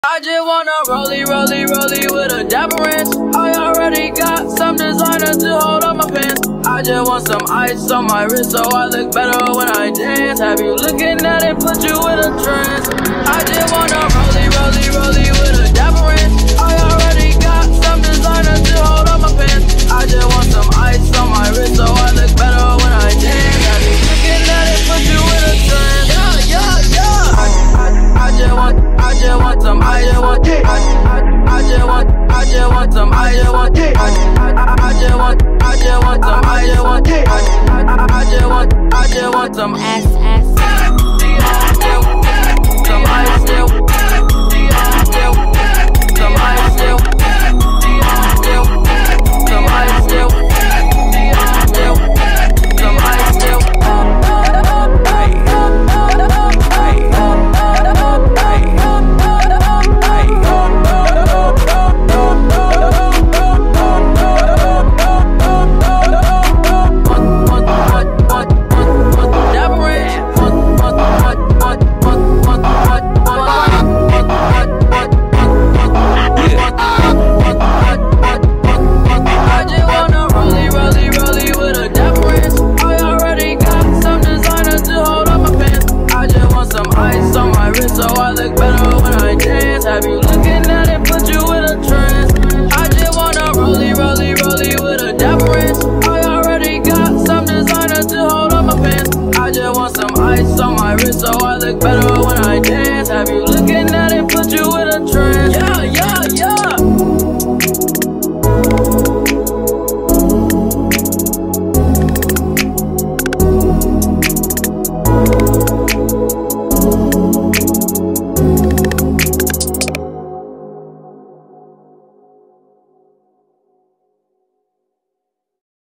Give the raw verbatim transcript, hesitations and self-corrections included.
I just wanna rollie, rollie, rollie with a dapper ranch. I already got some designer to hold up my pants. I just want some ice on my wrist so I look better when I dance. Have you looking at it, put you in a trance. I just wanna rollie, rollie, rollie with a dapper ranch. I already got some designer to hold up my pants. I just want some ice on my wrist so I look better when I dance. Have you looking at it, put you in a trance. Yeah, yeah, yeah. I, I, I just want, I just want some, I just want, I, I, I just want, I just want some, I just want, I, I, I just want, I just want some, I just want, I, I, I just want, I just want some ass, ass. some ice,